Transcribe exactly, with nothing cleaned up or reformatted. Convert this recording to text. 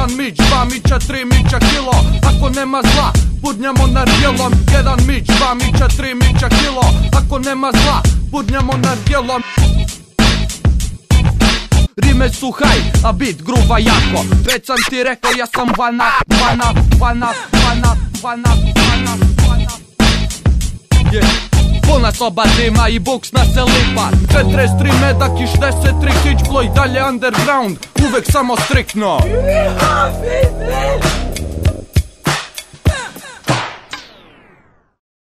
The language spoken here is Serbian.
Jedan mić, dva mića, tri mića, kilo. Ako nema zla, budnjamo nargilom. Jedan mić, dva mića, tri mića, kilo. Ako nema zla, budnjamo nargilom. Rime su haj, a bit gruva jako. Već sam ti rekao, ja sam vana, vana, vana, vana, vana, vana, vana. Yeah. Puna soba dima i buksna se lipa. četrdeset tri medak i šezdeset tri kičblo i dalje underground. Uvek samo striktno.